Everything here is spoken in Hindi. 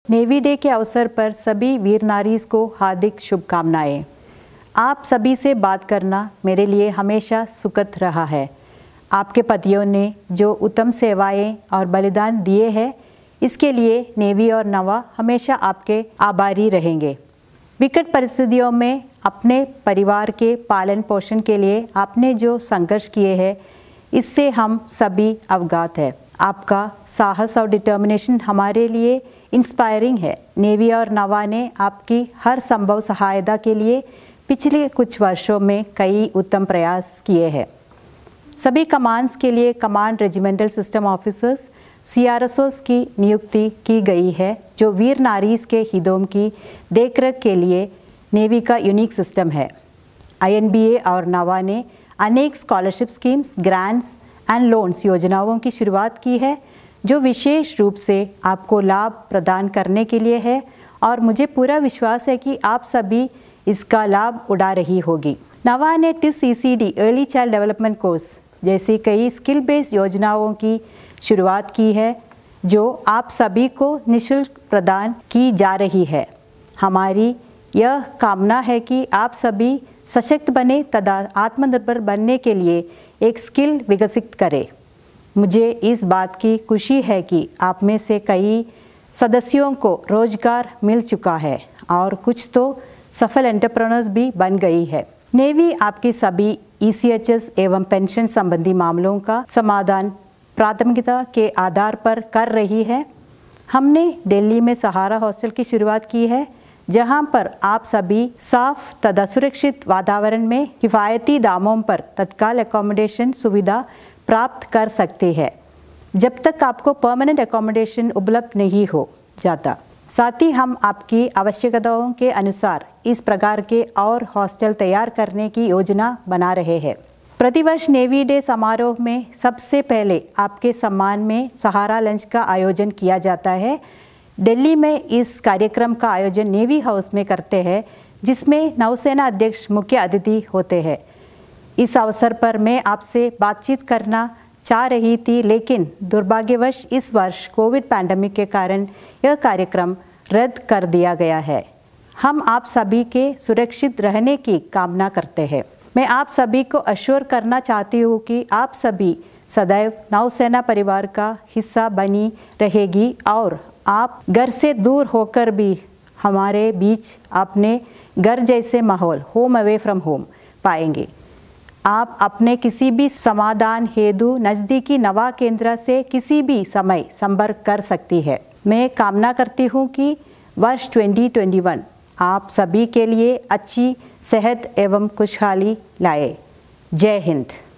नेवी डे के अवसर पर सभी वीर नारीज़ को हार्दिक शुभकामनाएं। आप सभी से बात करना मेरे लिए हमेशा सुखद रहा है। आपके पतियों ने जो उत्तम सेवाएं और बलिदान दिए हैं, इसके लिए नेवी और नवा हमेशा आपके आभारी रहेंगे। विकट परिस्थितियों में अपने परिवार के पालन पोषण के लिए आपने जो संघर्ष किए हैं, इससे हम सभी अवगत हैं। आपका साहस और डिटर्मिनेशन हमारे लिए इंस्पायरिंग है। नेवी और नवा ने आपकी हर संभव सहायता के लिए पिछले कुछ वर्षों में कई उत्तम प्रयास किए हैं। सभी कमांड्स के लिए command regimental system officers CRSOs की नियुक्ति की गई है, जो वीर नारीज़ के हितों की देखरेख के लिए नेवी का यूनिक सिस्टम है। INBA और नवा ने अनेक scholarship schemes, grants and loans योजनाओं की शुरुआत की है, जो विशेष रूप से आपको लाभ प्रदान करने के लिए है, और मुझे पूरा विश्वास है कि आप सभी इसका लाभ उठा रही होगी। नवा ने TIS-CCD early child development course जैसी कई स्किल बेस्ड योजनाओं की शुरुआत की है, जो आप सभी को निःशुल्क प्रदान की जा रही है। हमारी यह कामना है कि आप सभी सशक्त बने तथा आत्मनिर्भर बनने के लिए एक स्किल विकसित करें। मुझे इस बात की खुशी है कि आप में से कई सदस्यों को रोजगार मिल चुका है और कुछ तो सफल एंटरप्रेन्योर्स भी बन गई है। नेवी आपकी सभी ECHS एवं पेंशन संबंधी मामलों का समाधान प्राथमिकता के आधार पर कर रही है। हमने दिल्ली में सहारा हॉस्टल की शुरुआत की है, जहां पर आप सभी साफ तथा सुरक्षित वातावरण में किफ़ायती दामों पर तत्काल एकोमोडेशन सुविधा प्राप्त कर सकते हैं, जब तक आपको परमानेंट एकोमोडेशन उपलब्ध नहीं हो जाता। साथ ही हम आपकी आवश्यकताओं के अनुसार इस प्रकार के और हॉस्टल तैयार करने की योजना बना रहे हैं। प्रतिवर्ष नेवी डे समारोह में सबसे पहले आपके सम्मान में सहारा लंच का आयोजन किया जाता है। दिल्ली में इस कार्यक्रम का आयोजन नेवी हाउस में करते हैं, जिसमें नौसेना अध्यक्ष मुख्य अतिथि होते हैं। इस अवसर पर मैं आपसे बातचीत करना चाह रही थी, लेकिन दुर्भाग्यवश इस वर्ष कोविड पैंडेमिक के कारण यह कार्यक्रम रद्द कर दिया गया है। हम आप सभी के सुरक्षित रहने की कामना करते हैं। मैं आप सभी को अश्योर करना चाहती हूँ कि आप सभी सदैव नौसेना परिवार का हिस्सा बनी रहेगी और आप घर से दूर होकर भी हमारे बीच अपने घर जैसे माहौल, होम अवे फ्रॉम होम, पाएंगे। आप अपने किसी भी समाधान हेतु नज़दीकी नवा केंद्र से किसी भी समय संपर्क कर सकती है। मैं कामना करती हूँ कि वर्ष 2021 आप सभी के लिए अच्छी सेहत एवं खुशहाली लाए। जय हिंद।